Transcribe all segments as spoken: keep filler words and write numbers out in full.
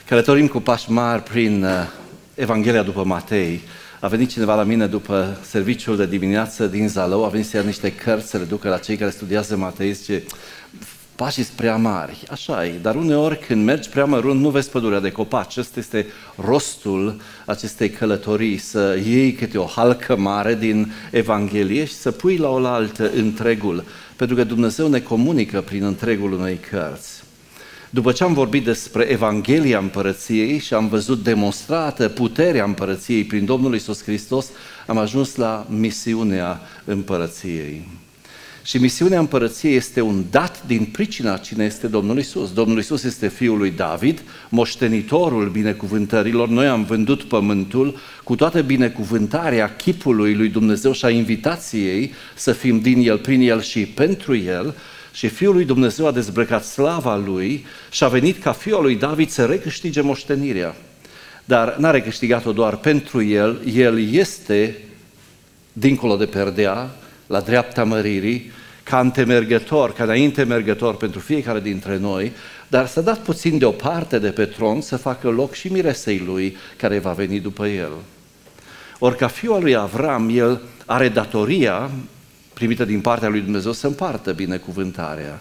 Călătorim cu pași mari prin Evanghelia după Matei. A venit cineva la mine după serviciul de dimineață din Zalău, a venit să ia niște cărți să le ducă la cei care studiază Matei, zice, pașii sunt prea mari, așa e, dar uneori când mergi prea mărunt nu vezi pădurea de copaci. Ăsta este rostul acestei călătorii, să iei câte o halcă mare din Evanghelie și să pui la oaltă întregul, pentru că Dumnezeu ne comunică prin întregul unei cărți. După ce am vorbit despre Evanghelia Împărăției și am văzut demonstrată puterea Împărăției prin Domnul Iisus Hristos, am ajuns la misiunea Împărăției. Și misiunea Împărăției este un dat din pricina cine este Domnul Iisus. Domnul Iisus este Fiul lui David, moștenitorul binecuvântărilor. Noi am vândut pământul cu toată binecuvântarea chipului lui Dumnezeu și a invitației să fim din El, prin El și pentru El. Și Fiul lui Dumnezeu a dezbrăcat slava Lui și a venit ca Fiul lui David să recâștige moștenirea. Dar n-a recâștigat-o doar pentru El, El este dincolo de perdea, la dreapta măririi, ca antemergător, ca înainte mergător pentru fiecare dintre noi, dar s-a dat puțin deoparte de pe tron să facă loc și miresei Lui care va veni după El. Ori ca fiul al lui Avram, El are datoria primită din partea lui Dumnezeu să împartă binecuvântarea.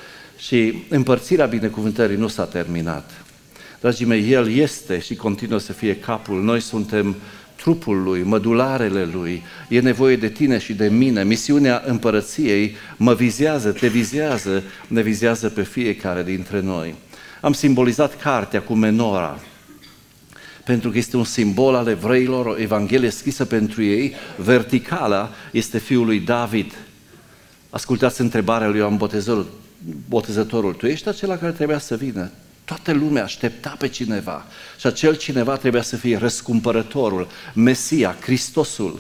Și împărțirea binecuvântării nu s-a terminat. Dragii mei, El este și continuă să fie capul. Noi suntem trupul Lui, mădularele Lui. E nevoie de tine și de mine. Misiunea împărăției mă vizează, te vizează, ne vizează pe fiecare dintre noi. Am simbolizat cartea cu menora, pentru că este un simbol al evreilor, o Evanghelie scrisă pentru ei. Verticala este Fiul lui David. Ascultați întrebarea lui Ioan Botezătorul. Botezătorul, tu ești acela care trebuia să vină. Toată lumea aștepta pe cineva și acel cineva trebuia să fie răscumpărătorul, Mesia, Hristosul.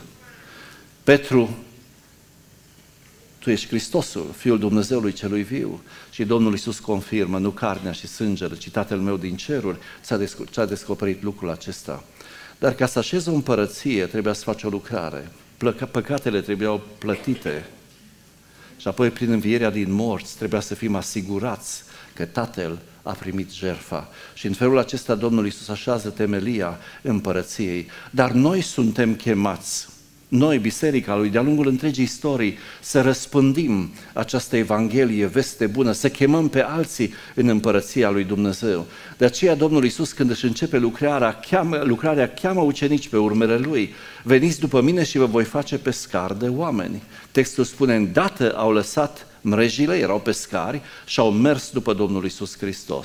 Petru, tu ești Hristosul, Fiul Dumnezeului celui viu. Și Domnul Iisus confirmă, nu carnea și sângele, ci Tatăl meu din ceruri ți-a descoperit lucrul acesta. Dar ca să așezi o împărăție, trebuia să faci o lucrare. Păcatele trebuiau plătite. Și apoi, prin învierea din morți, trebuia să fim asigurați că Tatăl a primit jertfa. Și în felul acesta Domnul Iisus așează temelia împărăției. Dar noi suntem chemați, noi, biserica Lui, de-a lungul întregii istorii, să răspândim această Evanghelie, veste bună, să chemăm pe alții în împărăția lui Dumnezeu. De aceea Domnul Iisus, când își începe lucrarea, cheamă, lucrarea, cheamă ucenici pe urmele Lui. Veniți după mine și vă voi face pescari de oameni. Textul spune, îndată au lăsat mrejile, erau pescari și au mers după Domnul Iisus Hristos.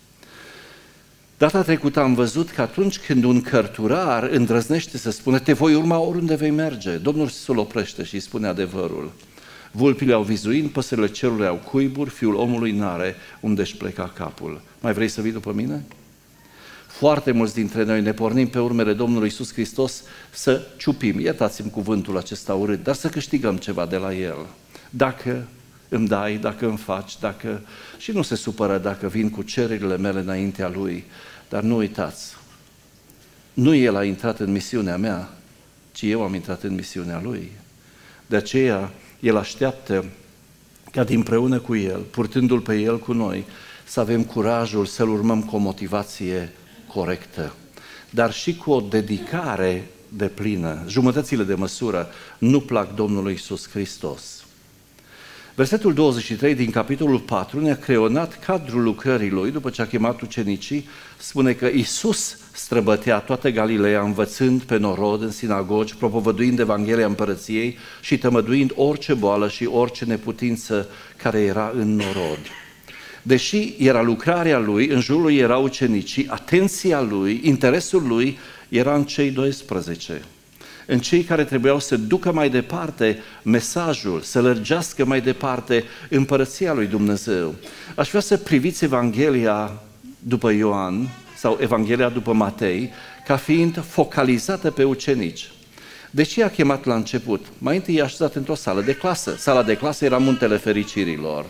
Data trecută am văzut că atunci când un cărturar îndrăznește să spună te voi urma oriunde vei merge, Domnul Iisus îl oprește și îi spune adevărul. Vulpile au vizuini, păsările cerului au cuiburi, Fiul omului n-are unde își pleca capul. Mai vrei să vii după mine? Foarte mulți dintre noi ne pornim pe urmele Domnului Iisus Hristos să ciupim, iertați-mi cuvântul acesta urât, dar să câștigăm ceva de la El. Dacă îmi dai, dacă îmi faci, dacă... Și nu se supără dacă vin cu cererile mele înaintea Lui, dar nu uitați, nu El a intrat în misiunea mea, ci eu am intrat în misiunea Lui. De aceea, El așteaptă ca dinpreună cu El, purtându-L pe El cu noi, să avem curajul să-L urmăm cu o motivație corectă, dar și cu o dedicare deplină. Jumătățile de măsură nu plac Domnului Iisus Hristos. Versetul douăzeci și trei din capitolul patru ne-a creionat cadrul lucrării Lui, după ce a chemat ucenicii, spune că Iisus străbătea toată Galileea, învățând pe norod în sinagogi, propovăduind Evanghelia Împărăției și tămăduind orice boală și orice neputință care era în norod. Deși era lucrarea Lui, în jurul Lui erau ucenicii, atenția Lui, interesul Lui era în cei doisprezece. În cei care trebuiau să ducă mai departe mesajul, să lărgească mai departe împărăția lui Dumnezeu. Aș vrea să priviți Evanghelia după Ioan sau Evanghelia după Matei ca fiind focalizată pe ucenici. De ce i-a chemat la început? Mai întâi i-a așezat într-o sală de clasă. Sala de clasă era Muntele Fericirilor.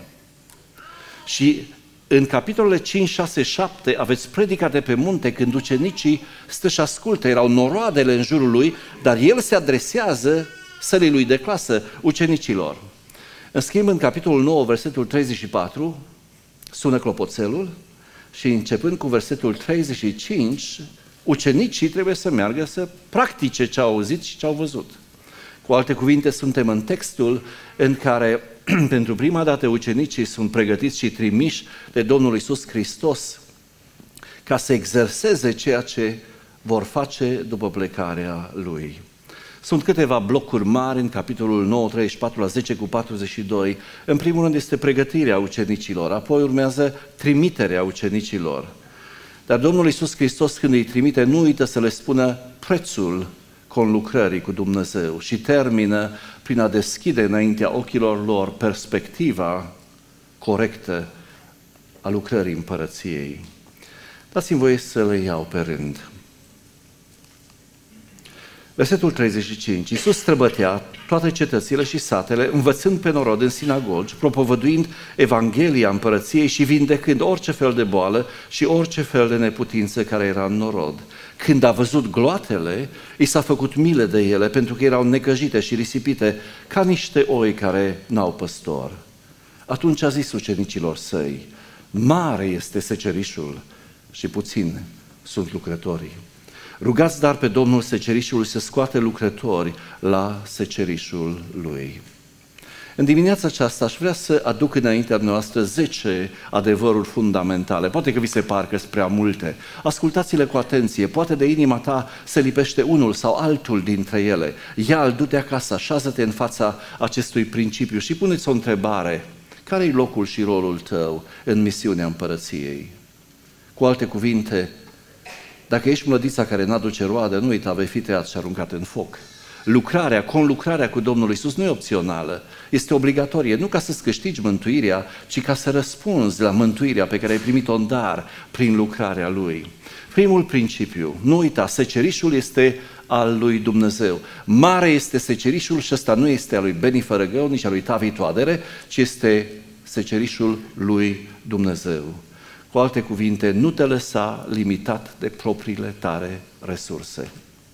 Și în capitolele cinci, șase, șapte aveți predica de pe munte când ucenicii stă și ascultă, erau noroadele în jurul lui, dar el se adresează sălii lui de clasă, ucenicilor. În schimb, în capitolul nouă, versetul treizeci și patru, sună clopoțelul Și începând cu versetul treizeci și cinci, ucenicii trebuie să meargă să practice ce au auzit și ce au văzut. Cu alte cuvinte, suntem în textul în care pentru prima dată ucenicii sunt pregătiți și trimiși de Domnul Iisus Hristos ca să exerseze ceea ce vor face după plecarea Lui. Sunt câteva blocuri mari în capitolul nouă, treizeci și patru la zece cu patruzeci și doi. În primul rând este pregătirea ucenicilor, apoi urmează trimiterea ucenicilor. Dar Domnul Iisus Hristos, când îi trimite, nu uită să le spună prețul conlucrării cu Dumnezeu și termină prin a deschide înaintea ochilor lor perspectiva corectă a lucrării împărăției. Dați-mi voie să le iau pe rând. Versetul treizeci și cinci. Iisus străbătea toate cetățile și satele, învățând pe norod în sinagogi, propovăduind Evanghelia împărăției și vindecând orice fel de boală și orice fel de neputință care era în norod. Când a văzut gloatele, i s-a făcut milă de ele, pentru că erau necăjite și risipite, ca niște oi care n-au păstor. Atunci a zis ucenicilor săi: mare este secerișul și puțin sunt lucrătorii. Rugați dar pe Domnul secerișului să scoate lucrători la secerișul lui. În dimineața aceasta aș vrea să aduc înaintea noastră zece adevăruri fundamentale. Poate că vi se par că sunt prea multe. Ascultați-le cu atenție. Poate de inima ta se lipește unul sau altul dintre ele. Ia-l, du-te acasă, așează-te în fața acestui principiu și pune-ți o întrebare. Care-i locul și rolul tău în misiunea împărăției? Cu alte cuvinte, dacă ești mlădița care n-aduce roadă, nu uita, vei fi tăiat și aruncat în foc. Lucrarea, conlucrarea cu Domnul Iisus nu e opțională, este obligatorie, nu ca să-ți câștigi mântuirea, ci ca să răspunzi la mântuirea pe care ai primit-o în dar prin lucrarea Lui. Primul principiu, nu uita, secerișul este al lui Dumnezeu. Mare este secerișul și ăsta nu este al lui Beni Fărăgău, nici al lui Tavi Toadere, ci este secerișul lui Dumnezeu. Cu alte cuvinte, nu te lăsa limitat de propriile tale resurse.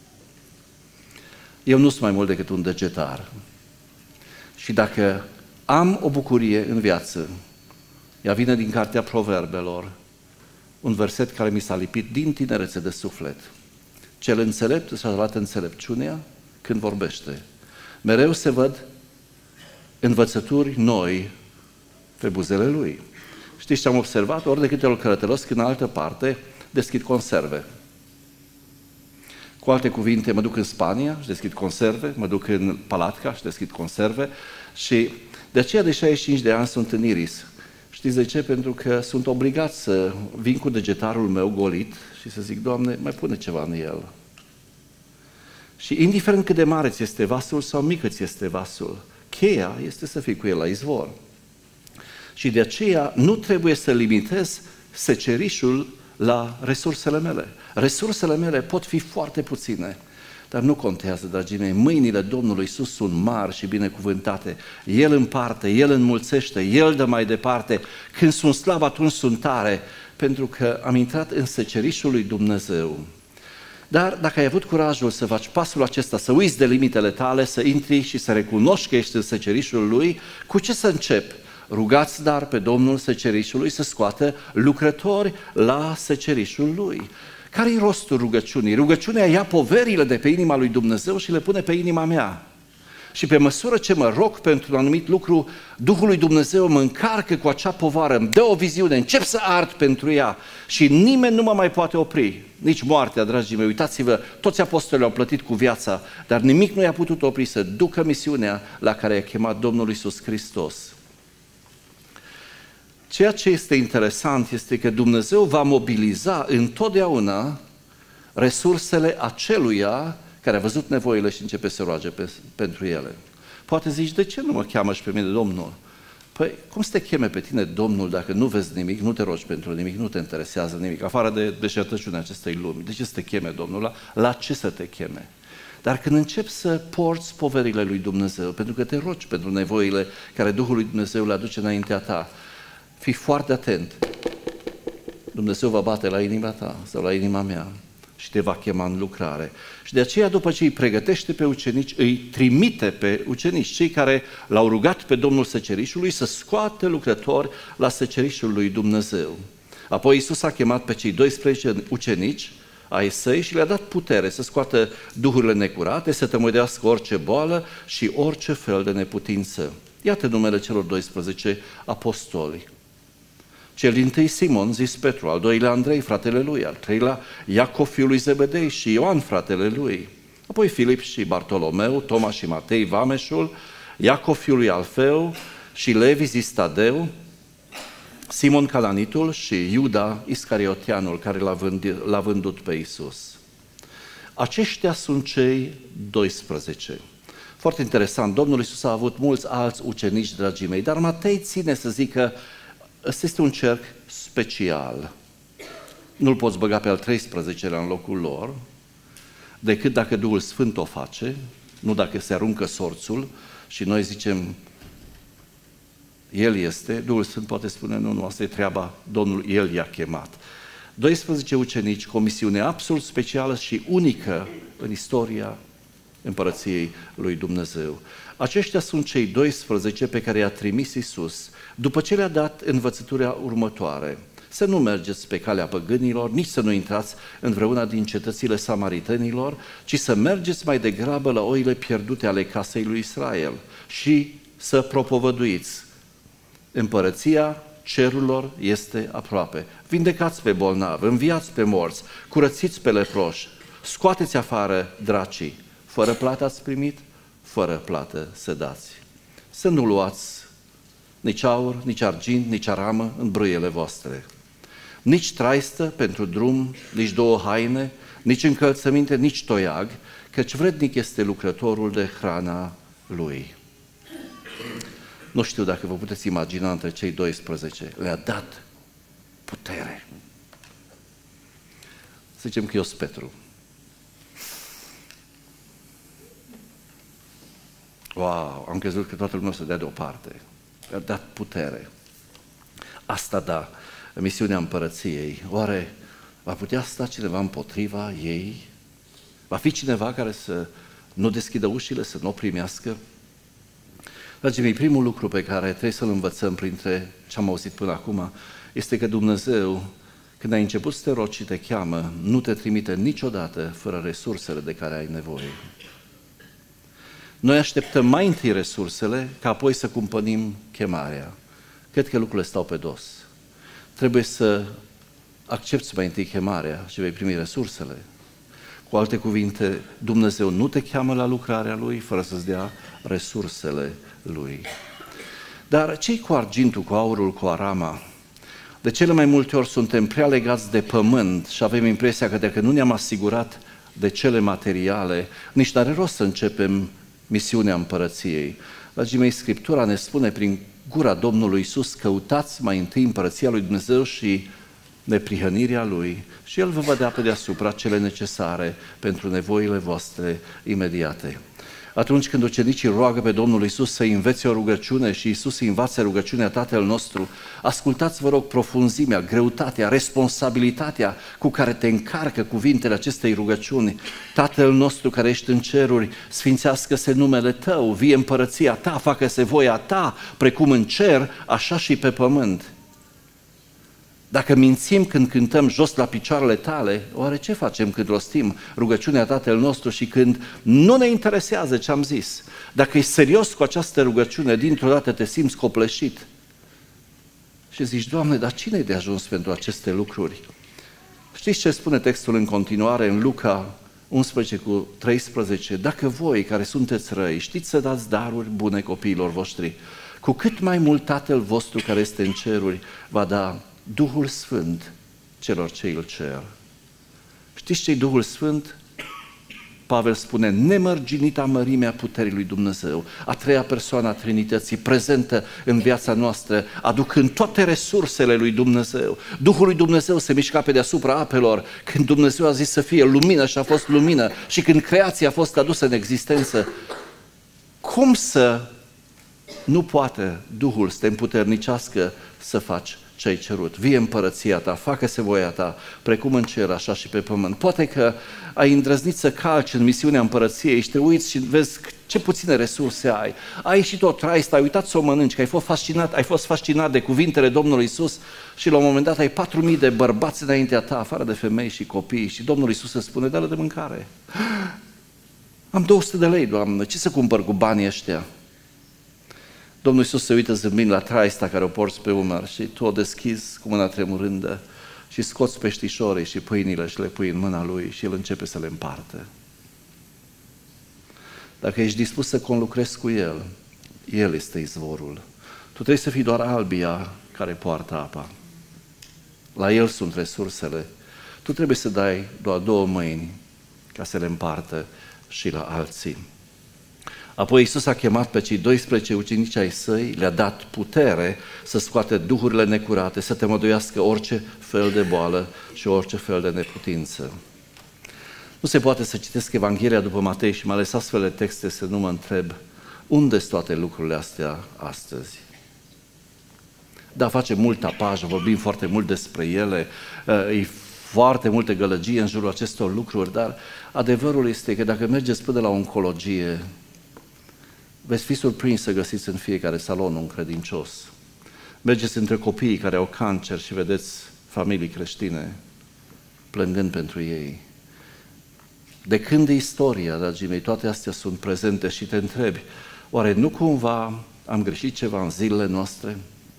Eu nu sunt mai mult decât un degetar. Și dacă am o bucurie în viață, ea vine din cartea Proverbelor, un verset care mi s-a lipit din tinerețe de suflet. Cel înțelept își arată înțelepciunea când vorbește. Mereu se văd învățături noi pe buzele lui. Știți ce am observat? Ori de câte ori călătoresc în altă parte, deschid conserve. Cu alte cuvinte, mă duc în Spania și deschid conserve, mă duc în Palatka și deschid conserve și de aceea de șaizeci și cinci de ani sunt în Iris. Știți de ce? Pentru că sunt obligat să vin cu degetarul meu golit și să zic: Doamne, mai pune ceva în el. Și indiferent cât de mare ți este vasul sau mic ți este vasul, cheia este să fii cu el la izvor. Și de aceea nu trebuie să limitez secerișul la resursele mele. Resursele mele pot fi foarte puține, dar nu contează, dragii mei, mâinile Domnului Iisus sunt mari și binecuvântate. El împarte, El înmulțește, El dă mai departe. Când sunt slab, atunci sunt tare, pentru că am intrat în secerișul lui Dumnezeu. Dar dacă ai avut curajul să faci pasul acesta, să uiți de limitele tale, să intri și să recunoști că ești în secerișul Lui, cu ce să începi? Rugați dar pe Domnul secerișului să scoată lucrători la secerișul Lui. Care-i rostul rugăciunii? Rugăciunea ia poverile de pe inima lui Dumnezeu și le pune pe inima mea. Și pe măsură ce mă rog pentru un anumit lucru, Duhul lui Dumnezeu mă încarcă cu acea povară, îmi dă o viziune, încep să ard pentru ea și nimeni nu mă mai poate opri. Nici moartea, dragii mei, uitați-vă, toți apostolii au plătit cu viața, dar nimic nu i-a putut opri să ducă misiunea la care i-a chemat Domnul Iisus Hristos. Ceea ce este interesant este că Dumnezeu va mobiliza întotdeauna resursele aceluia care a văzut nevoile și începe să roage pe, pentru ele. Poate zici: de ce nu mă cheamă și pe mine Domnul? Păi, cum să te cheme pe tine Domnul dacă nu vezi nimic, nu te rogi pentru nimic, nu te interesează nimic, afară de deșertăciunea acestei lumi? De ce să te cheme Domnul? La, la ce să te cheme? Dar când începi să porți poverile lui Dumnezeu, pentru că te rogi pentru nevoile care Duhul lui Dumnezeu le aduce înaintea ta, fii foarte atent. Dumnezeu va bate la inima ta sau la inima mea și te va chema în lucrare. Și de aceea, după ce îi pregătește pe ucenici, îi trimite pe ucenici, cei care l-au rugat pe Domnul secerișului, să scoate lucrători la secerișul lui Dumnezeu. Apoi Iisus a chemat pe cei doisprezece ucenici ai săi și le-a dat putere să scoată duhurile necurate, să tămădească orice boală și orice fel de neputință. Iată numele celor doisprezece apostoli. Cel dintâi Simon, zis Petru, al doilea Andrei, fratele lui, al treilea Iacov, fiul lui Zebedei, și Ioan, fratele lui. Apoi Filip și Bartolomeu, Toma și Matei, vameșul, Iacov, fiul lui Alfeu, și Levi, zis Tadeu, Simon Calanitul și Iuda Iscariotianul, care l-a vândut, l-a vândut pe Iisus. Aceștia sunt cei doisprezece. Foarte interesant, Domnul Iisus a avut mulți alți ucenici, dragii mei, dar Matei ține să zică, ăsta este un cerc special. Nu-l poți băga pe al treisprezecelea în locul lor, decât dacă Duhul Sfânt o face, nu dacă se aruncă sorțul și noi zicem, El este, Duhul Sfânt poate spune, nu, nu, asta e treaba Domnului, El i-a chemat. doisprezece ucenici cu o misiune absolut specială și unică în istoria Împărăției lui Dumnezeu. Aceștia sunt cei doisprezece pe care i-a trimis Iisus, după ce le-a dat învățătura următoare: să nu mergeți pe calea păgânilor, nici să nu intrați în vreuna din cetățile samaritenilor, ci să mergeți mai degrabă la oile pierdute ale casei lui Israel și să propovăduiți: Împărăția cerurilor este aproape. Vindecați pe bolnavi, înviați pe morți, curățiți pe leproși, scoateți afară dracii. Fără plată ați primit, fără plată să dați. Să nu luați nici aur, nici argint, nici aramă în brâiele voastre, nici traistă pentru drum, nici două haine, nici încălțăminte, nici toiag, căci vrednic este lucrătorul de hrana lui. Nu știu dacă vă puteți imagina între cei doisprezece. Le-a dat putere. Să zicem că eu sunt Petru. Wow, am crezut că toată lumea o să dea deoparte. Le-a dat putere. Asta da, misiunea împărăției. Oare va putea sta cineva împotriva ei? Va fi cineva care să nu deschidă ușile, să nu o primească? Dragii mei, primul lucru pe care trebuie să-l învățăm printre ce am auzit până acum este că Dumnezeu, când ai început să te rogi și te cheamă, nu te trimite niciodată fără resursele de care ai nevoie. Noi așteptăm mai întâi resursele, ca apoi să cumpănim chemarea. Cred că lucrurile stau pe dos. Trebuie să accepți mai întâi chemarea și vei primi resursele. Cu alte cuvinte, Dumnezeu nu te cheamă la lucrarea Lui fără să-ți dea resursele Lui. Dar ce-i cu argintul, cu aurul, cu arama? De cele mai multe ori suntem prea legați de pământ și avem impresia că dacă nu ne-am asigurat de cele materiale, nici n-are rost să începem misiunea împărăției. Dragii mei, Scriptura ne spune prin gura Domnului Iisus: căutați mai întâi împărăția lui Dumnezeu și neprihănirea Lui și El vă va da pe deasupra cele necesare pentru nevoile voastre imediate. Atunci când ucenicii roagă pe Domnul Iisus să învețe o rugăciune și Iisus îi învață rugăciunea Tatăl nostru, ascultați, vă rog, profunzimea, greutatea, responsabilitatea cu care te încarcă cuvintele acestei rugăciuni. Tatăl nostru care ești în ceruri, sfințească-se numele Tău, vie împărăția Ta, facă-se voia Ta, precum în cer, așa și pe pământ. Dacă mințim când cântăm jos la picioarele Tale, oare ce facem când rostim rugăciunea Tatăl nostru și când nu ne interesează ce am zis? Dacă e serios cu această rugăciune, dintr-o dată te simți copleșit și zici: Doamne, dar cine e de ajuns pentru aceste lucruri? Știți ce spune textul în continuare în Luca unsprezece cu treisprezece? Dacă voi care sunteți răi știți să dați daruri bune copiilor voștri, cu cât mai mult Tatăl vostru care este în ceruri va da Duhul Sfânt celor ce îl cer. Știți ce-i Duhul Sfânt? Pavel spune: nemărginita mărimea puterii lui Dumnezeu, a treia persoană a Trinității, prezentă în viața noastră, aducând toate resursele lui Dumnezeu. Duhul lui Dumnezeu se mișca pe deasupra apelor când Dumnezeu a zis să fie lumină și a fost lumină, și când creația a fost adusă în existență. Cum să nu poate Duhul să te împuternicească să faci ce ai cerut. Vie împărăția ta, facă-se voia ta, precum în cer, așa și pe pământ. Poate că ai îndrăznit să calci în misiunea împărăției și te uiți și vezi ce puține resurse ai. Ai ieșit o traistă, ai uitat să o mănânci, că ai fost fascinat, ai fost fascinat de cuvintele Domnului Iisus și la un moment dat ai patru mii de bărbați înaintea ta, afară de femei și copii, și Domnul Iisus îți spune: dă-le de mâncare. Am două sute de lei, Doamnă, ce să cumpăr cu banii ăștia? Domnul Iisus se uită zâmbind la traista care o porți pe umăr și tu o deschizi cu mâna tremurândă și scoți peștișorii și pâinile și le pui în mâna Lui și El începe să le împartă. Dacă ești dispus să conlucrezi cu El, El este izvorul. Tu trebuie să fii doar albia care poartă apa. La El sunt resursele. Tu trebuie să dai doar două mâini ca să le împartă și la alții. Apoi Iisus a chemat pe cei doisprezece ucenici ai Săi, le-a dat putere să scoate duhurile necurate, să temăduiască orice fel de boală și orice fel de neputință. Nu se poate să citesc Evanghelia după Matei și mai ales astfel de texte să nu mă întreb unde sunt toate lucrurile astea astăzi. Da, facem mult tapaj, vorbim foarte mult despre ele, e foarte multă gălăgie în jurul acestor lucruri, dar adevărul este că dacă mergeți până la oncologie, veți fi surprins să găsiți în fiecare salon un credincios. Mergeți între copiii care au cancer și vedeți familii creștine plângând pentru ei. De când e istoria, dragii mei, toate astea sunt prezente și te întrebi, oare nu cumva am greșit ceva în zilele noastre?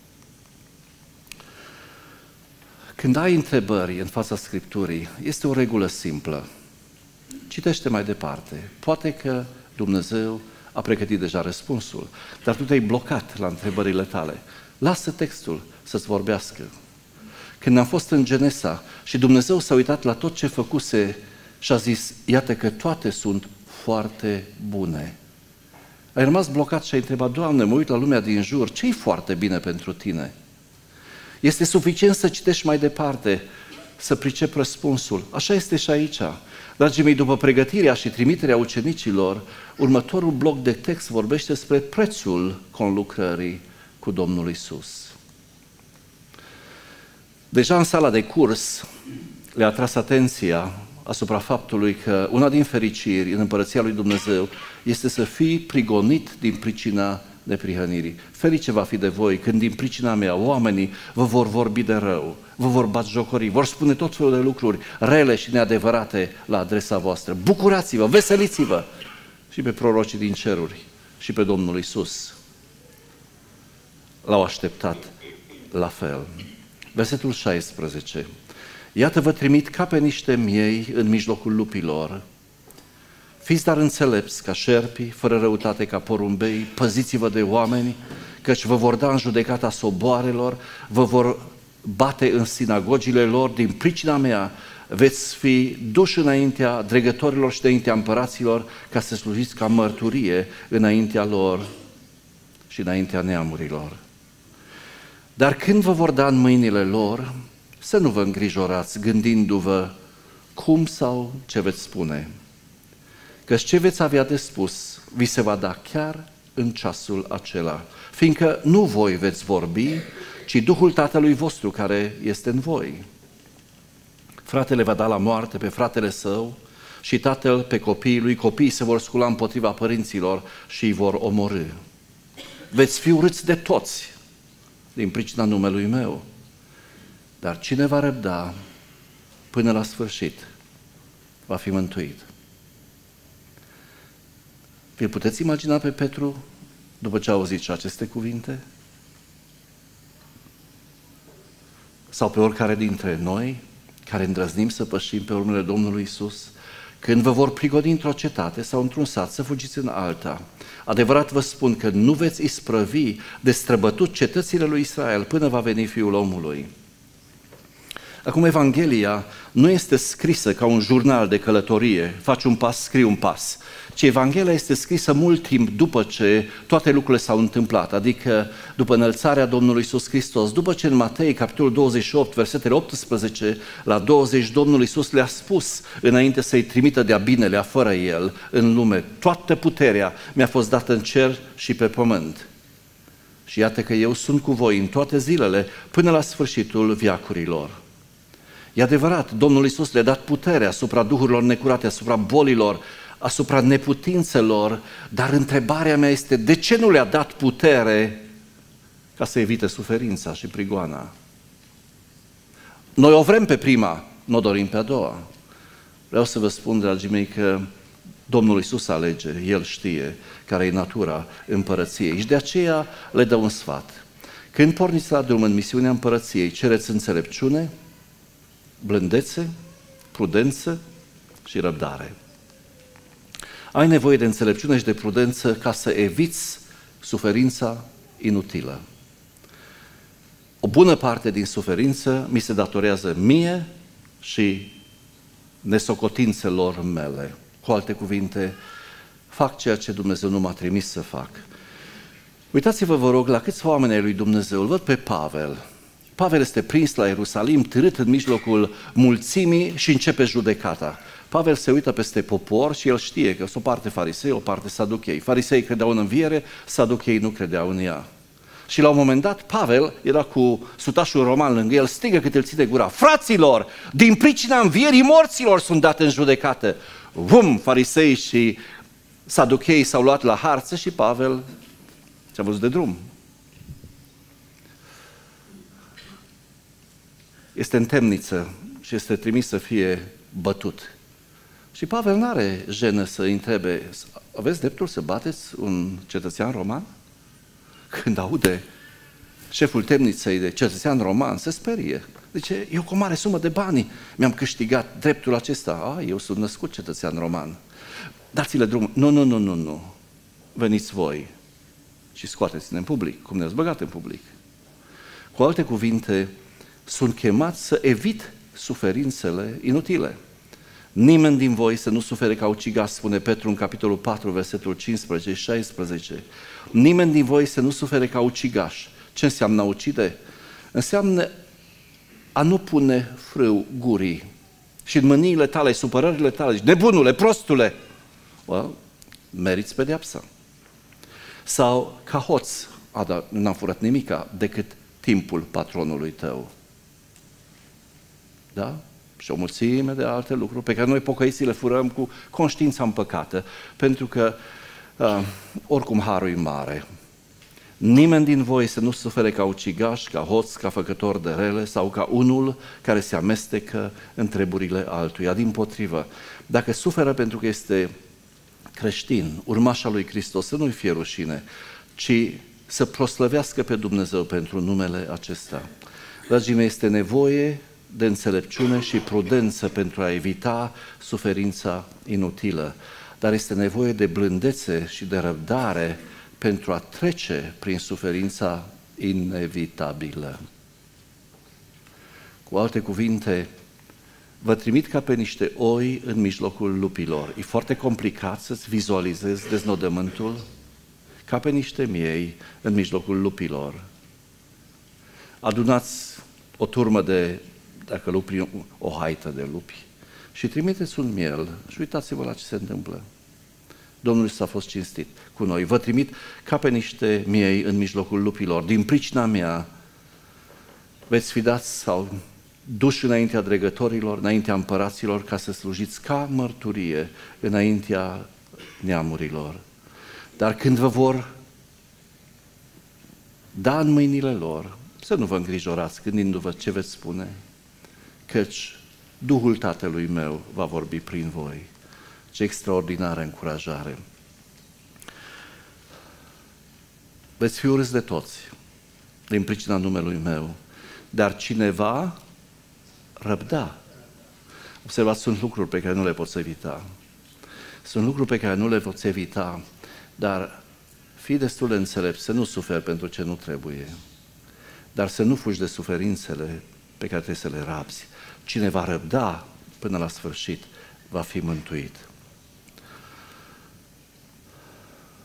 Când ai întrebări în fața Scripturii, este o regulă simplă. Citește mai departe. Poate că Dumnezeu a pregătit deja răspunsul, dar tu te-ai blocat la întrebările tale. Lasă textul să-ți vorbească. Când am fost în Genesa și Dumnezeu s-a uitat la tot ce făcuse și a zis, iată că toate sunt foarte bune. Ai rămas blocat și ai întrebat, Doamne, mă uit la lumea din jur, ce-i foarte bine pentru tine? Este suficient să citești mai departe, să pricepi răspunsul. Așa este și aici. Dragii mei, după pregătirea și trimiterea ucenicilor, următorul bloc de text vorbește despre prețul conlucrării cu Domnul Iisus. Deja în sala de curs le-a tras atenția asupra faptului că una din fericiri în Împărăția lui Dumnezeu este să fii prigonit din pricina neprihănirii. Ferice va fi de voi când din pricina mea oamenii vă vor vorbi de rău, vă vor batjocori, vor spune tot felul de lucruri rele și neadevărate la adresa voastră. Bucurați-vă, veseliți-vă! Și pe prorocii din ceruri și pe Domnul Iisus l-au așteptat la fel. Versetul șaisprezece. Iată vă trimit ca pe niște miei în mijlocul lupilor. Fiți dar înțelepți ca șerpii, fără răutate ca porumbei, păziți-vă de oameni, căci vă vor da în judecata soboarelor, vă vor bate în sinagogile lor, din pricina mea veți fi duși înaintea dregătorilor și înaintea împăraților, ca să slujiți ca mărturie înaintea lor și înaintea neamurilor. Dar când vă vor da în mâinile lor, să nu vă îngrijorați gândindu-vă cum sau ce veți spune, căci ce veți avea de spus vi se va da chiar în ceasul acela, fiindcă nu voi veți vorbi, ci Duhul Tatălui vostru care este în voi. Fratele va da la moarte pe fratele său și tatăl pe copiii lui, copiii se vor scula împotriva părinților și îi vor omorî. Veți fi urâți de toți din pricina numelui meu, dar cine va răbda până la sfârșit va fi mântuit. Vi-l puteți imagina pe Petru după ce a auzit și aceste cuvinte? Sau pe oricare dintre noi care îndrăznim să pășim pe urmele Domnului Iisus, când vă vor prigoni într-o cetate sau într-un sat, să fugiți în alta. Adevărat vă spun că nu veți isprăvi de străbătut cetățile lui Israel până va veni Fiul omului. Acum, Evanghelia nu este scrisă ca un jurnal de călătorie, faci un pas, scrii un pas, ci Evanghelia este scrisă mult timp după ce toate lucrurile s-au întâmplat, adică după înălțarea Domnului Iisus Hristos, după ce în Matei, capitolul douăzeci și opt, versetele optsprezece la douăzeci, Domnul Iisus le-a spus, înainte să-i trimită de-a binelea fără El în lume, toată puterea mi-a fost dată în cer și pe pământ. Și iată că eu sunt cu voi în toate zilele, până la sfârșitul veacurilor. E adevărat, Domnul Iisus le-a dat putere asupra duhurilor necurate, asupra bolilor, asupra neputințelor, dar întrebarea mea este, de ce nu le-a dat putere ca să evite suferința și prigoana? Noi o vrem pe prima, nu o dorim pe a doua. Vreau să vă spun, dragii mei, că Domnul Iisus alege, El știe care e natura împărăției și de aceea le dă un sfat. Când porniți la drum în misiunea împărăției, cereți înțelepciune, blândețe, prudență și răbdare. Ai nevoie de înțelepciune și de prudență ca să eviți suferința inutilă. O bună parte din suferință mi se datorează mie și nesocotințelor mele. Cu alte cuvinte, fac ceea ce Dumnezeu nu m-a trimis să fac. Uitați-vă, vă rog, la câți oameni ai lui Dumnezeu. Îl văd pe Pavel. Pavel este prins la Ierusalim, târât în mijlocul mulțimii și începe judecata. Pavel se uită peste popor și el știe că sunt o parte farisei, o parte saduchei. Farisei credeau în înviere, saduchei nu credeau în ea. Și la un moment dat, Pavel era cu sutașul roman lângă el, strigă cât îl ține gura: fraților, din pricina învierii morților sunt date în judecată. Vum, farisei și saduchei s-au luat la harță și Pavel și-a văzut de drum. Este în temniță și este trimis să fie bătut. Și Pavel nu are jenă să întrebe: aveți dreptul să bateți un cetățean roman? Când aude șeful temniței de cetățean roman, se sperie. Zice: eu cu o mare sumă de bani mi-am câștigat dreptul acesta. A, eu sunt născut cetățean roman. Dați-le drumul. Nu, nu, nu, nu, nu. Veniți voi și scoateți-ne în public, cum ne-ați băgat în public. Cu alte cuvinte, sunt chemați să evit suferințele inutile. Nimeni din voi să nu sufere ca ucigaș, spune Petru în capitolul patru, versetul cincisprezece și șaisprezece. Nimeni din voi să nu sufere ca ucigaș. Ce înseamnă a ucide? Înseamnă a nu pune frâu gurii și în mâniile tale, supărările tale, nebunule, prostule, well, meriți pedeapsa. Sau ca hoț, a, dar n-am furat nimica decât timpul patronului tău. Da? Și o mulțime de alte lucruri pe care noi pocăiții le furăm cu conștiința împăcată, pentru că uh, oricum harul e mare. Nimeni din voi să nu sufere ca ucigaș, ca hoț, ca făcător de rele sau ca unul care se amestecă în treburile altuia. Dimpotrivă, dacă suferă pentru că este creștin, urmaș al lui Hristos, să nu-i fie rușine, ci să proslăvească pe Dumnezeu pentru numele acesta. Dragii mei, este nevoie de înțelepciune și prudență pentru a evita suferința inutilă, dar este nevoie de blândețe și de răbdare pentru a trece prin suferința inevitabilă. Cu alte cuvinte, vă trimit ca pe niște oi în mijlocul lupilor. E foarte complicat să-ți vizualizezi deznodământul ca pe niște miei în mijlocul lupilor. Adunați o turmă de, dacă lupi, o haită de lupi și trimiteți un miel și uitați-vă la ce se întâmplă. Domnul Iisus a fost cinstit cu noi. Vă trimit ca pe niște miei în mijlocul lupilor. Din pricina mea veți fi dați sau duși înaintea dregătorilor, înaintea împăraților, ca să slujiți ca mărturie înaintea neamurilor. Dar când vă vor da în mâinile lor, să nu vă îngrijorați gândindu-vă ce veți spune, căci Duhul Tatălui meu va vorbi prin voi. Ce extraordinară încurajare! Veți fi urâți de toți, din pricina numelui meu, dar cine va răbda. Observați, sunt lucruri pe care nu le poți evita. Sunt lucruri pe care nu le poți evita, dar fii destul de înțelept să nu suferi pentru ce nu trebuie, dar să nu fugi de suferințele pe care trebuie să le rabzi. Cine va răbda până la sfârșit va fi mântuit.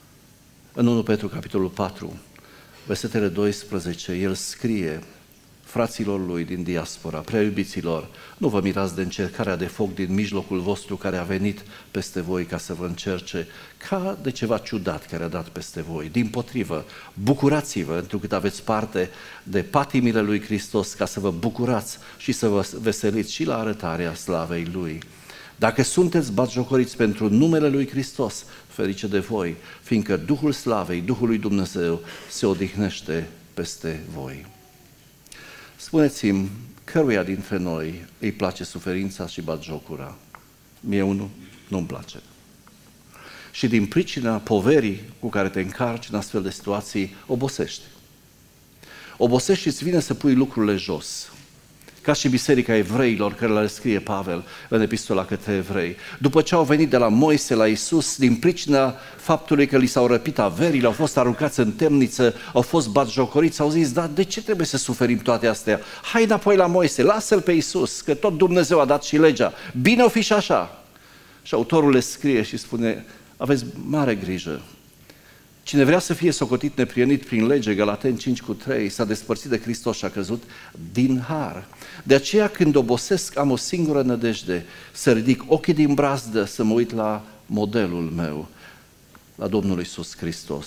În întâi Petru, capitolul patru, versetele doisprezece, el scrie: fraților lui din diaspora, prea iubiților, nu vă mirați de încercarea de foc din mijlocul vostru care a venit peste voi ca să vă încerce, ca de ceva ciudat care a dat peste voi. Dimpotrivă, bucurați-vă, întrucât aveți parte de patimile lui Hristos, ca să vă bucurați și să vă veseliți și la arătarea slavei Lui. Dacă sunteți batjocoriți pentru numele lui Hristos, ferice de voi, fiindcă Duhul Slavei, Duhul lui Dumnezeu se odihnește peste voi. Spuneți-mi, căruia dintre noi îi place suferința și batjocura? Mie unul nu-mi place. Și din pricina poverii cu care te încarci în astfel de situații, obosești. Obosești și îți vine să pui lucrurile jos. Ca și biserica evreilor, care le scrie Pavel în epistola către evrei. După ce au venit de la Moise la Iisus, din pricina faptului că li s-au răpit averile, au fost aruncați în temniță, au fost batjocoriți, au zis, da, de ce trebuie să suferim toate astea? Hai înapoi la Moise, lasă-l pe Iisus, că tot Dumnezeu a dat și legea. Bine o fi și așa. Și autorul le scrie și spune, aveți mare grijă. Cine vrea să fie socotit neprihănit prin lege, Galateni cinci cu trei, s-a despărțit de Hristos și a căzut din har. De aceea când obosesc am o singură nădejde, să ridic ochii din brazdă, să mă uit la modelul meu, la Domnul Iisus Hristos.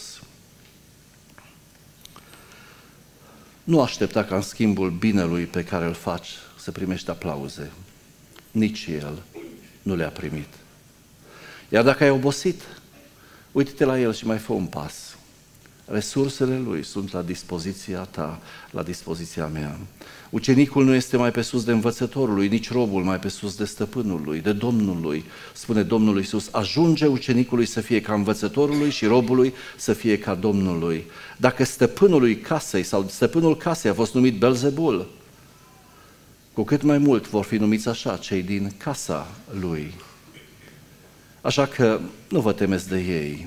Nu aștepta ca în schimbul binelui pe care îl faci să primești aplauze. Nici El nu le-a primit. Iar dacă ai obosit, uite-te la El și mai fă un pas. Resursele Lui sunt la dispoziția ta, la dispoziția mea. Ucenicul nu este mai pe sus de învățătorul lui, nici robul mai pe sus de stăpânul lui, de Domnul lui. Spune Domnul Iisus, ajunge ucenicului să fie ca învățătorului și robului să fie ca Domnului. Dacă stăpânului casei sau stăpânul casei a fost numit Belzebul, cu cât mai mult vor fi numiți așa cei din casa lui. Așa că nu vă temeți de ei,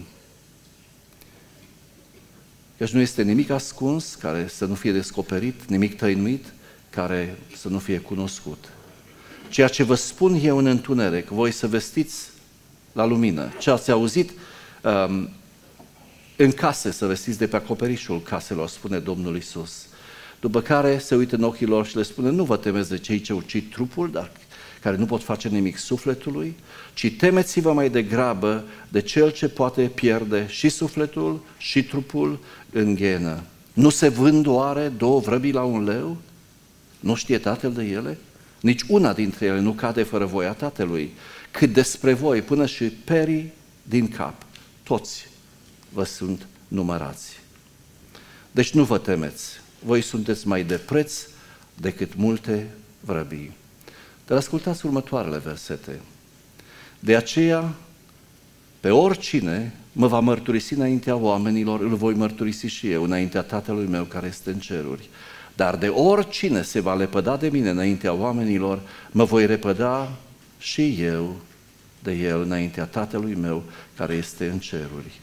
căci nu este nimic ascuns care să nu fie descoperit, nimic tăinuit care să nu fie cunoscut. Ceea ce vă spun eu în întuneric, voi să vestiți la lumină. Ce ați auzit um, în case, să vestiți de pe acoperișul caselor, spune Domnul Iisus. După care se uită în ochii lor și le spune, nu vă temeți de cei ce ucid trupul, dar care nu pot face nimic sufletului, ci temeți-vă mai degrabă de cel ce poate pierde și sufletul și trupul în ghenă. Nu se vând oare două vrăbii la un leu? Nu știe tatăl de ele? Nici una dintre ele nu cade fără voia tatălui. Cât despre voi, până și perii din cap, toți vă sunt numărați. Deci nu vă temeți, voi sunteți mai de preț decât multe vrăbii. Dar ascultați următoarele versete. De aceea, pe oricine mă va mărturisi înaintea oamenilor, îl voi mărturisi și eu înaintea Tatălui meu care este în ceruri. Dar de oricine se va lepăda de mine înaintea oamenilor, mă voi repăda și eu de el înaintea Tatălui meu care este în ceruri.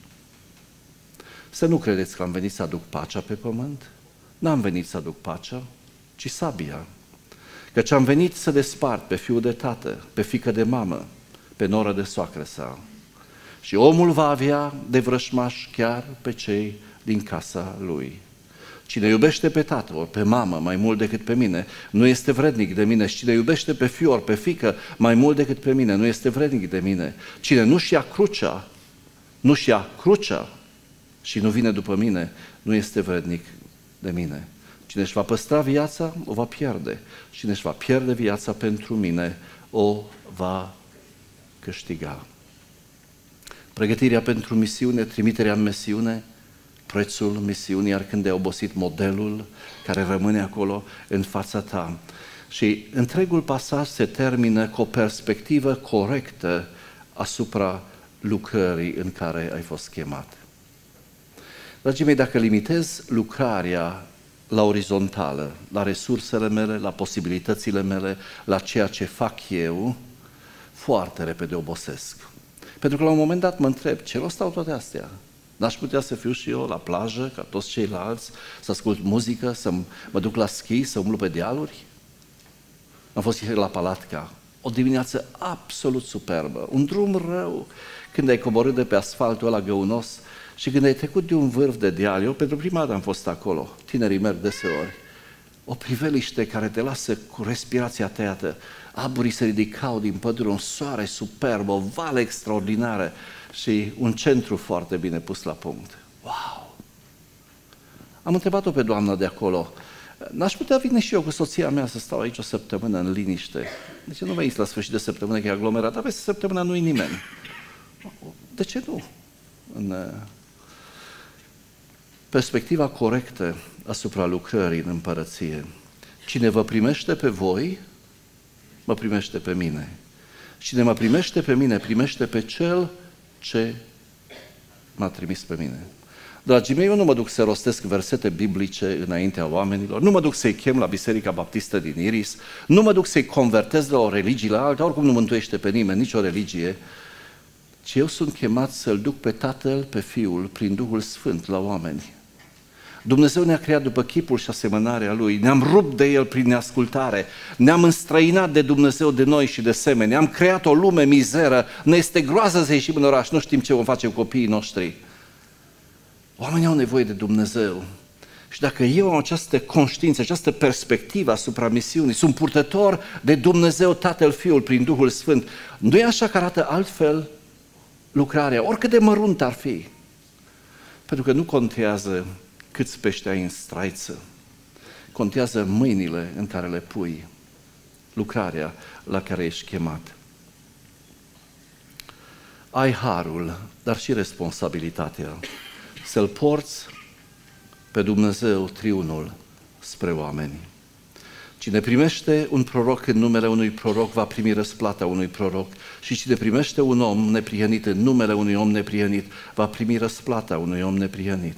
Să nu credeți că am venit să aduc pacea pe pământ. N-am venit să aduc pacea, ci sabia. Căci am venit să despart pe fiul de tată, pe fiică de mamă, pe noră de soacră sa. Și omul va avea de vrășmaș chiar pe cei din casa lui. Cine iubește pe tată ori pe mamă mai mult decât pe mine, nu este vrednic de mine. Și cine iubește pe fiu ori pe fiică mai mult decât pe mine, nu este vrednic de mine. Cine nu-și ia crucea, nu-și ia crucea și nu vine după mine, nu este vrednic de mine. Cine își va păstra viața, o va pierde. Cine își va pierde viața pentru mine, o va câștiga. Pregătirea pentru misiune, trimiterea în misiune, prețul misiunii, iar când ai obosit modelul care rămâne acolo în fața ta. Și întregul pasaj se termină cu o perspectivă corectă asupra lucrării în care ai fost chemat. Dragii mei, dacă limitez lucrarea la orizontală, la resursele mele, la posibilitățile mele, la ceea ce fac eu, foarte repede obosesc. Pentru că la un moment dat mă întreb, ce rost au toate astea? N-aș putea să fiu și eu la plajă, ca toți ceilalți, să ascult muzică, să mă duc la schi, să umblu pe dealuri? Am fost ieri la Palatca, o dimineață absolut superbă, un drum rău, când ai coborât de pe asfaltul ăla găunos și când ai trecut de un vârf de deal. Eu pentru prima dată am fost acolo, tinerii merg deseori, o priveliște care te lasă cu respirația tăiată. Aburii se ridicau din pădure, un soare superb, o vale extraordinară și un centru foarte bine pus la punct. Wow! Am întrebat-o pe doamna de acolo, n-aș putea veni și eu cu soția mea să stau aici o săptămână în liniște? De ce nu veniți la sfârșit de săptămână, că e aglomerat, dar peste săptămâna nu-i nimeni? De ce nu? În perspectiva corectă asupra lucrării în împărăție. Cine vă primește pe voi, mă primește pe mine. Cine mă primește pe mine, primește pe cel ce m-a trimis pe mine. Dragii mei, eu nu mă duc să rostesc versete biblice înaintea oamenilor, nu mă duc să-i chem la Biserica Baptistă din Iris, nu mă duc să-i convertez de la o religie la alta, oricum nu mântuiește pe nimeni, nicio religie, ci eu sunt chemat să-L duc pe Tatăl, pe Fiul, prin Duhul Sfânt la oameni. Dumnezeu ne-a creat după chipul și asemănarea Lui, ne-am rupt de El prin neascultare, ne-am înstrăinat de Dumnezeu de noi și de semeni, am creat o lume mizeră, ne este groază să ieșim în oraș, nu știm ce vom face cu copiii noștri. Oamenii au nevoie de Dumnezeu și dacă eu am această conștiință, această perspectivă asupra misiunii, sunt purtător de Dumnezeu Tatăl, Fiul, prin Duhul Sfânt, nu e așa că arată altfel lucrarea, oricât de mărunt ar fi, pentru că nu contează câți pești ai în straiță, contează mâinile în care le pui, lucrarea la care ești chemat. Ai harul, dar și responsabilitatea să-L porți pe Dumnezeu Triunul spre oameni. Cine primește un proroc în numele unui proroc va primi răsplata unui proroc și cine primește un om neprihănit în numele unui om neprihănit va primi răsplata unui om neprihănit.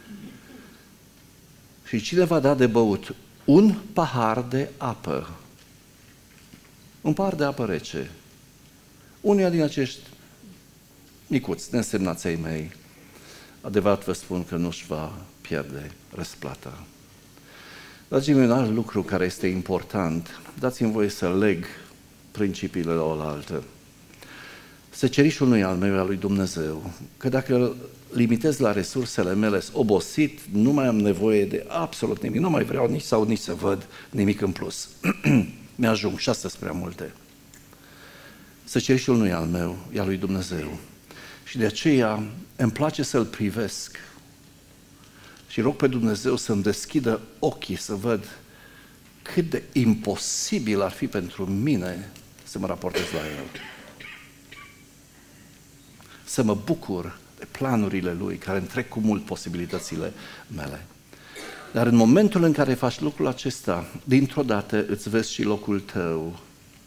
Și cine va da de băut un pahar de apă, un pahar de apă rece, unuia din acești micuți, neînsemnați ai mei, adevărat vă spun că nu-și va pierde răsplata. Dragii mei, un alt lucru care este important, dați-mi voie să leg principiile la oaltă. Secerișul nu e al meu, e al lui Dumnezeu, că dacă îl limitez la resursele mele, obosit, nu mai am nevoie de absolut nimic, nu mai vreau nici sau nici să văd nimic în plus. Mi-ajung și astea prea multe. Secerișul nu e al meu, e al lui Dumnezeu. Și de aceea îmi place să-L privesc și rog pe Dumnezeu să-mi deschidă ochii să văd cât de imposibil ar fi pentru mine să mă raportez la El. Să mă bucur de planurile Lui, care întrec cu mult posibilitățile mele. Dar în momentul în care faci lucrul acesta, dintr-o dată îți vezi și locul tău.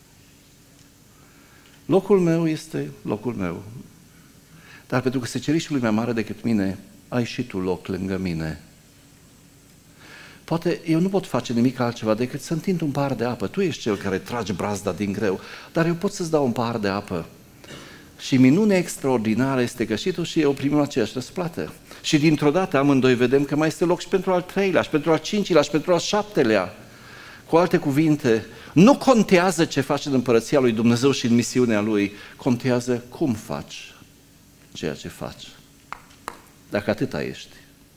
Locul meu este locul meu. Dar pentru că secerișul e mai mare decât mine, ai și tu loc lângă mine. Poate eu nu pot face nimic altceva decât să întind un pahar de apă. Tu ești cel care tragi brazda din greu, dar eu pot să-ți dau un pahar de apă. Și minunea extraordinară este că și tu și eu primim aceeași răsplată. Și dintr-o dată amândoi vedem că mai este loc și pentru al treilea, și pentru al cincilea, și pentru al șaptelea. Cu alte cuvinte, nu contează ce faci în împărăția lui Dumnezeu și în misiunea Lui, contează cum faci ceea ce faci. Dacă atâta ești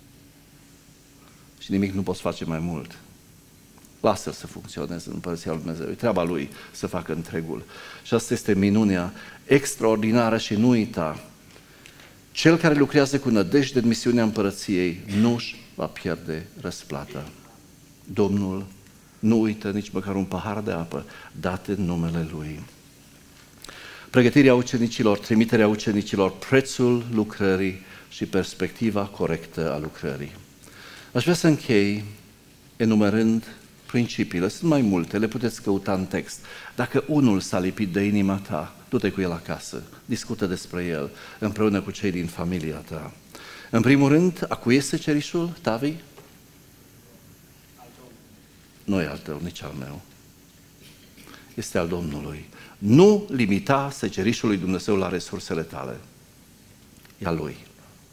și nimic nu poți face mai mult, lasă-L să funcționeze în împărăția lui Dumnezeu. E treaba Lui să facă întregul. Și asta este minunea extraordinară și nu uita. Cel care lucrează cu nădejde în misiunea împărăției nu-și va pierde răsplata. Domnul nu uită nici măcar un pahar de apă dat în numele Lui. Pregătirea ucenicilor, trimiterea ucenicilor, prețul lucrării și perspectiva corectă a lucrării. Aș vrea să închei enumerând principiile. Sunt mai multe, le puteți căuta în text. Dacă unul s-a lipit de inima ta, du-te cu el acasă, discută despre el împreună cu cei din familia ta. În primul rând, a cui este secerișul, Tavi? Nu e al tău, nici al meu. Este al Domnului. Nu limita secerișul lui Dumnezeu la resursele tale. E al Lui.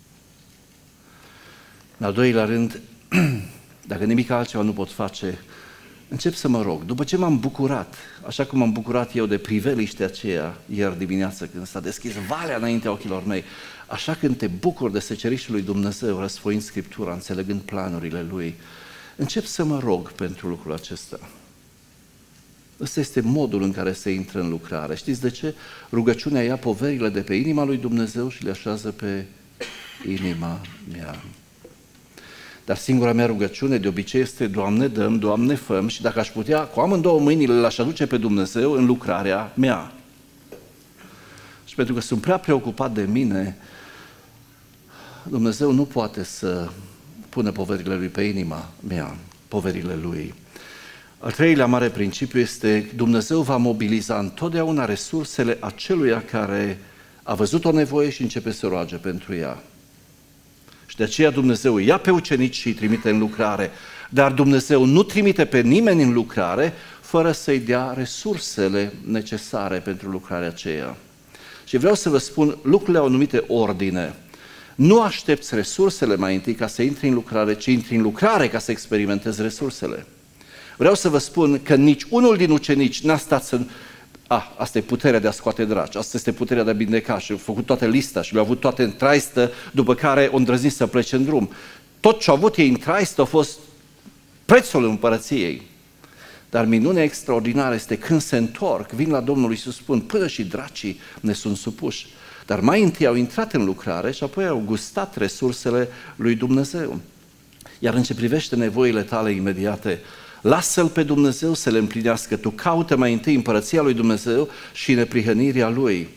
În al doilea rând, dacă nimic altceva nu pot face, încep să mă rog. După ce m-am bucurat, așa cum m-am bucurat eu de priveliștea aceea ieri dimineață când s-a deschis valea înaintea ochilor mei, așa când te bucuri de secerișul lui Dumnezeu, răsfoind Scriptura, înțelegând planurile Lui, încep să mă rog pentru lucrul acesta. Ăsta este modul în care se intră în lucrare. Știți de ce? Rugăciunea ia poverile de pe inima lui Dumnezeu și le așează pe inima mea. Dar singura mea rugăciune de obicei este: Doamne, dăm, Doamne, făm, și dacă aș putea, cu amândouă mâinile l-aș aduce pe Dumnezeu în lucrarea mea. Și pentru că sunt prea preocupat de mine, Dumnezeu nu poate să pună poverile Lui pe inima mea, poverile Lui. Al treilea mare principiu este: Dumnezeu va mobiliza întotdeauna resursele aceluia care a văzut o nevoie și începe să roage pentru ea. Și de aceea Dumnezeu îi ia pe ucenici și îi trimite în lucrare, dar Dumnezeu nu trimite pe nimeni în lucrare fără să-i dea resursele necesare pentru lucrarea aceea. Și vreau să vă spun, lucrurile au anumite ordine. Nu aștepți resursele mai întâi ca să intri în lucrare, ci intri în lucrare ca să experimentezi resursele. Vreau să vă spun că nici unul din ucenici n-a stat să... Ah, asta e puterea de a scoate draci, asta este puterea de a vindeca, și au făcut toată lista și le-au avut toate în traistă, după care au îndrăznit să plece în drum. Tot ce au avut ei în traistă a fost prețul împărăției. Dar minunea extraordinară este când se întorc, vin la Domnul Iisus, spun: până și dracii ne sunt supuși. Dar mai întâi au intrat în lucrare și apoi au gustat resursele lui Dumnezeu. Iar în ce privește nevoile tale imediate, lasă-L pe Dumnezeu să le împlinească. Tu caută mai întâi împărăția lui Dumnezeu și neprihănirea Lui.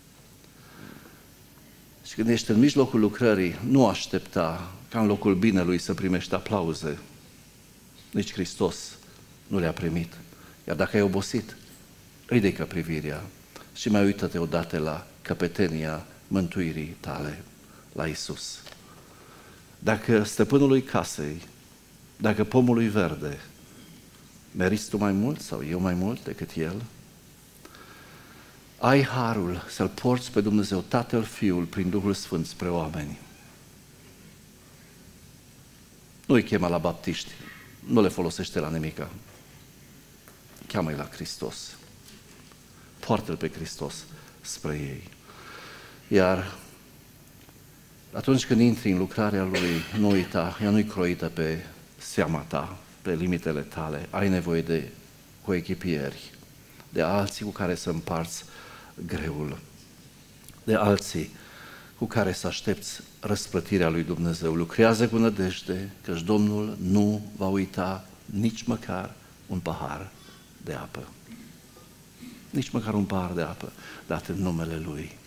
Și când ești în mijlocul lucrării, nu aștepta ca în locul binelui să primești aplauze. Nici Hristos nu le-a primit. Iar dacă ai obosit, ridică privirea și mai uită-te odată la căpetenia mântuirii tale, la Iisus. Dacă stăpânului casei, dacă pomului verde, meriți tu mai mult sau eu mai mult decât el? Ai harul să-L porți pe Dumnezeu Tatăl, Fiul, prin Duhul Sfânt spre oameni. Nu-i chema la baptiști, nu le folosește la nimica. Cheamă-i la Hristos. Poartă-L pe Hristos spre ei. Iar atunci când intri în lucrarea Lui, nu uita, ea nu-i croită pe seama ta, pe limitele tale. Ai nevoie de coechipieri, de alții cu care să împarți greul, de alții cu care să aștepți răsplătirea lui Dumnezeu. Lucrează cu nădejde, căci Domnul nu va uita nici măcar un pahar de apă. Nici măcar un pahar de apă dat în numele Lui.